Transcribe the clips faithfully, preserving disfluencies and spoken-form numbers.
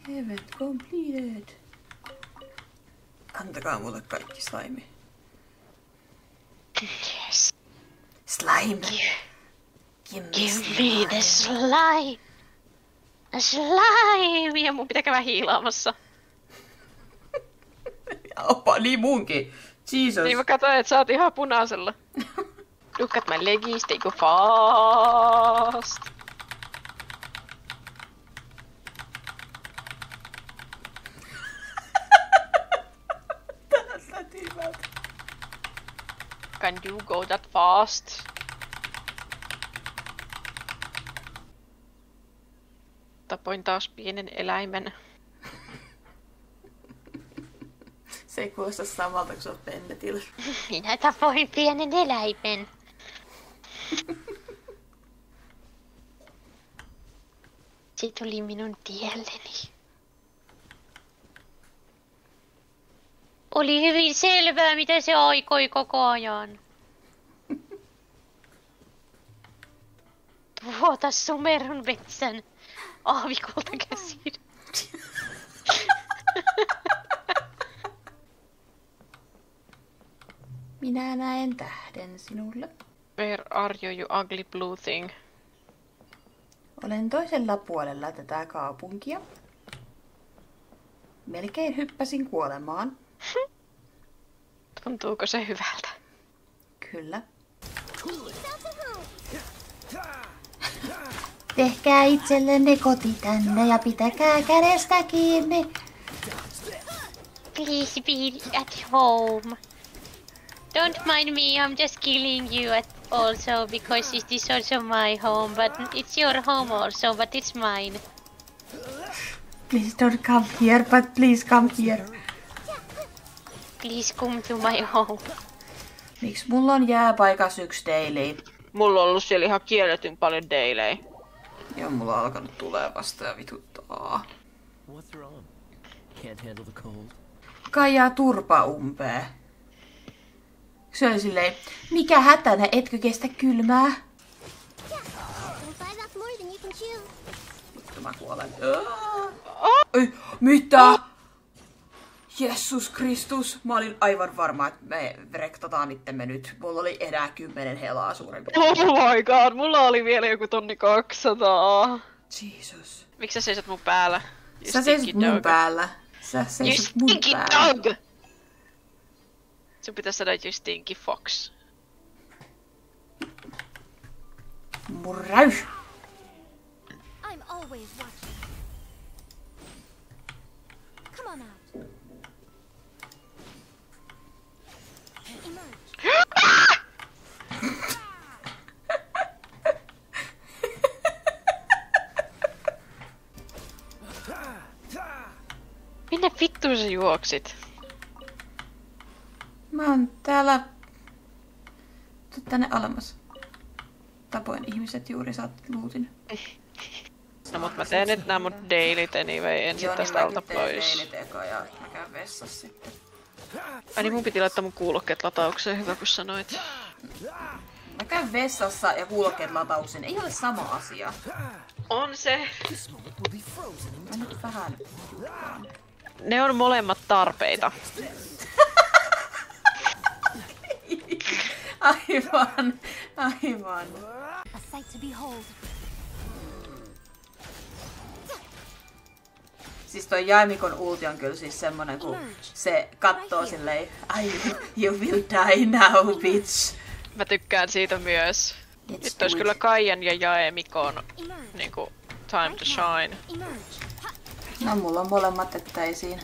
Event completed. Antakaa mulle kaikki slime. Yes. Slime. Give, give me the slime. Slime! Ja mun pitää käydä hiilaamassa. Oppa, niin munkin. Jesus. Niin mä katsoin, että sä oot ihan punaisella. Look at my leggies, they go fast. Can you go that fast? Tapoin taas pienen eläimen. Se ei kuulosta samalta, kun sä oot Bennetillä. Minä tapoin pienen eläimen. Se tuli minun tielleni. Oli hyvin selvää, mitä se aikoi koko ajan. Tuota Sumerun metsän aavikolta käsin. Minä näen tähden sinulle. Where are you, you ugly blue thing? Olen toisella puolella tätä kaupunkia. Melkein hyppäsin kuolemaan. Tuntuuko se hyvältä? Kyllä. Tehkää itsellenne koti tänne ja pitäkää kädestä kiinni. Please be at home. Don't mind me, I'm just killing you at also because it is also my home, but it's your home also, but it's mine. Please don't come here, but please come here. Please come to my home. Miksi mulla on jääpaikas yksi daily? Mulla on ollut siellä ihan kielletyn paljon dailei. Ja mulla on alkanut tulee vasta ja vituttaa. What's wrong? Can't handle the cold. Kaijaa turpa umpee. Se oli silleen, mikä hätänä, etkö kestä kylmää? Vittu mä kuolen. Ei, mitä? Jessus Kristus. Mä olin aivan varma, että me rektataan ittemme nyt. Mulla oli enää kymmenen helaa suurempi. Oh my god, mulla oli vielä joku tonni kaksisataa. Jesus. Miksi sä seisot mun päällä? You Sä seisot mun dog. päällä. Sä seisot You mun stinky päällä. dog! Sun pitäis sanoa you stinky fox. Murräys. I'm always watching. Come on out. Emerge. Minne vittuun sä juoksit? Mä oon täällä... Tuu tänne alemmas. Tapoin ihmiset juuri saat luutin. No mut mä teen nyt nää mun dailyt anyway, ensin Joo, tästä niin alta mäkin teen pois. teilit eka ja mä käyn vessassa sitten. Ai niin mun piti laittaa mun kuulokkeet lataukseen, hyvä kun sanoit. Mä käyn vessassa ja kuulokkeet lataukseen. Ei ole sama asia. On se. Mä nyt vähän... Ne on molemmat tarpeita. Aivan, aivan. A sight to behold. Siis toi Jaimikon ulti on kyllä siis semmonen, kun se kattoo silleen, I, you will die now, bitch. Mä tykkään siitä myös. Let's Nyt do ois it. kyllä Kaijan ja Jaemikon niinku time to shine. Emerge. No mulla on molemmat, että ei siinä.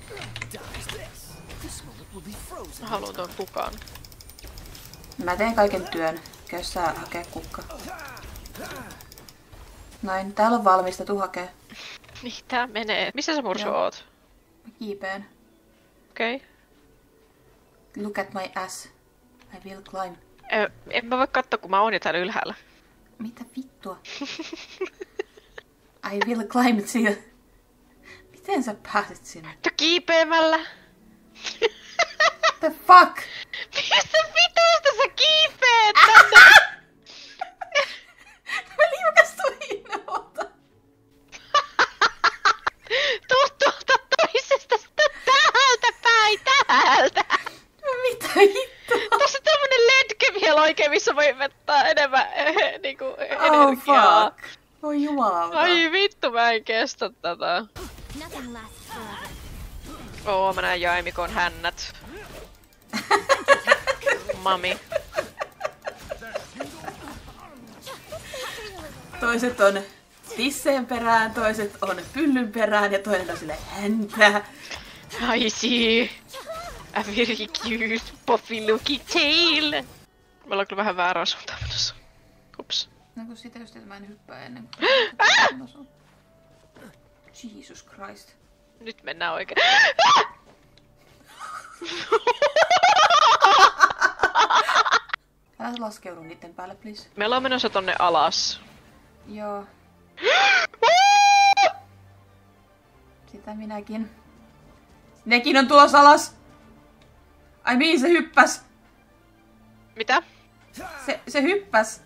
Mä haluun ton kukan. Mä teen kaiken työn. Käy sä hakee kukka. Noin, täällä on valmista, tuu hakee. Niin tää menee. Missä sä Mursu Joo. oot? Mä kiipeen. Okei. Okay. Look at my ass. I will climb. Ö, en mä voi katsoa, kun mä oon jo täällä ylhäällä. Mitä vittua? I will climb siellä. Miten sä pääset sinne? Ja kiipeämällä. The fuck? Mistä vitusta sä kiipeet tänne? Mä liukastuin, oota. Tuo kaikkea, missä voi vetää enemmän eh, niinku Oh energiaa. fuck. Oi jumalauta. Ai vittu, mä en kestä tätä. Nothing lasts forever. Oo, mä näen Jaimikon hännät. Mami. Toiset on tisseen perään, toiset on pyllyn perään ja toinen on sille häntä. I see. A very cute puffy looking tail. Me ollaan kyllä vähän väärää suuntaan menossa. Ups. No kun sitä just, että mä en hyppää ennen kuin... Jesus Christ. Nyt mennään oikein. Älä laskeudu niitten päälle, please. Me ollaan menossa tonne alas. Joo. Sitä minäkin. Nekin on tulossa alas! Ai mihin se hyppäs? Mitä? Se, se hyppäs.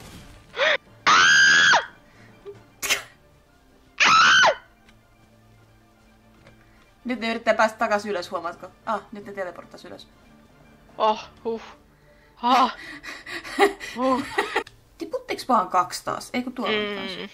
Nyt ne yrittää päästä takas ylös, huomaatko? Ah, nyt ne teleporttas ylös. Oh, huh. Ah. Huh. Tiputtiks vaan kaksi taas? Eikö tuolla mm. taas?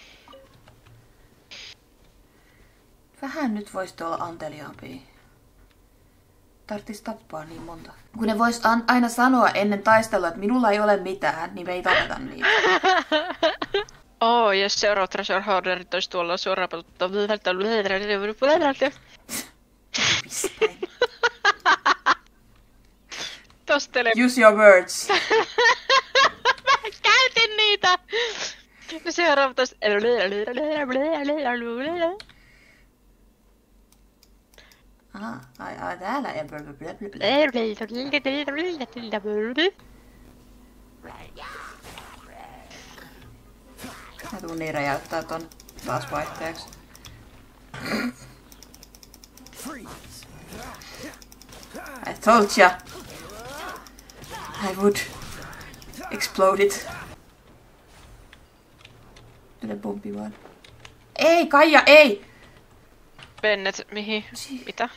Vähän nyt voisit olla anteliaampia. Tarttis tappaa niin monta. Kun ne vois an- aina sanoa ennen taistelua, että minulla ei ole mitään, niin me ei tapeta niitä. Oh, jos seuraavat treasure hoarderit ois tuolla suoraan patuttaa. Tos tele... Use your words. Mä käytin niitä! No seuraavat ois... Aha, ai, ai täällä. Mä tuun niin räjäyttää ton taas vaihteeksi. I told ya. I would explode it. Tule pompi vaan. Ei, Kaija, ei! Bennet, mihin? Mitä?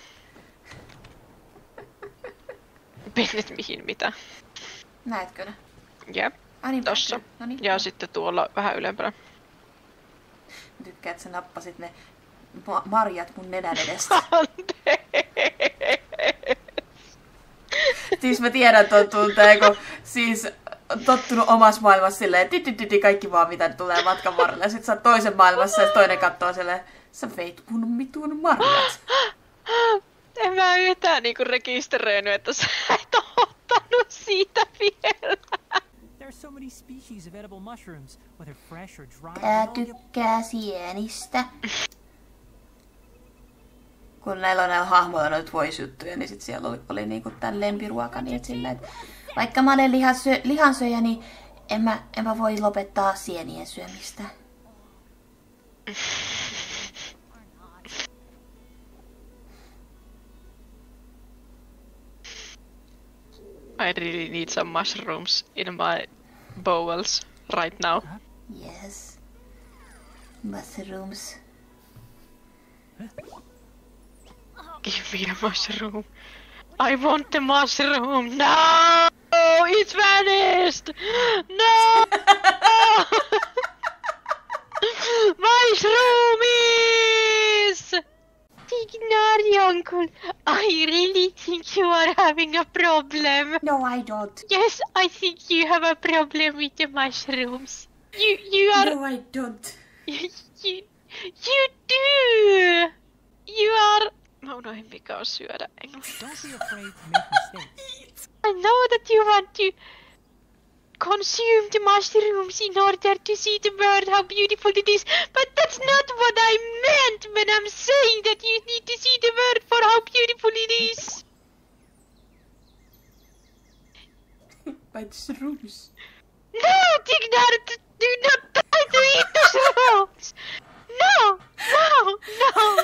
Bennet, mihin? Mitä? Näetkö ne? Jep, Ai niin, tossa. Noniin. Ja sitten tuolla vähän ylempänä. Mä tykkään, että sä nappasit ne ma- marjat mun nenän edestä. Siis mä tiedän ton tunteen, kun siis on tottunut omassa maailmassa silleen, titi kaikki vaan mitä tulee matkan varrella. Ja sit sä oot toisen maailmassa ja toinen kattoo silleen, sä veit mun mitun marjat. En mä yhtään niinku rekisteröinyt, että sä et oo ottanut siitä vielä. There are so many species of edible mushrooms, whether fresh or dry. Tää tykkää sienistä. Kun näillä on näillä hahmoilla noita voisjuttuja, niin sit siellä oli, oli niinku tän lempiruoka, niin et silleen, että vaikka mä olen lihansyö, lihansyöjä, niin en mä, en mä voi lopettaa sienien syömistä. I really need some mushrooms in my bowels right now. Yes. Mushrooms. Give me a mushroom. I want the mushroom. No! It's vanished! No! Mushroomies! Ignore, uncle. I really think you are having a problem. No, I don't. Yes, I think you have a problem with the mushrooms. You, you are... No, I don't. You, you, you do! You are... No, no, en vikaa syödä englanniksi. Don't be afraid to make mistakes. I know that you want to consume the mushrooms in order to see the world, how beautiful it is, but that's not what I meant when I'm saying that you need to see the world for how beautiful it is. But shrooms. No, Dignar, do not try to eat the shrooms! No, no, no,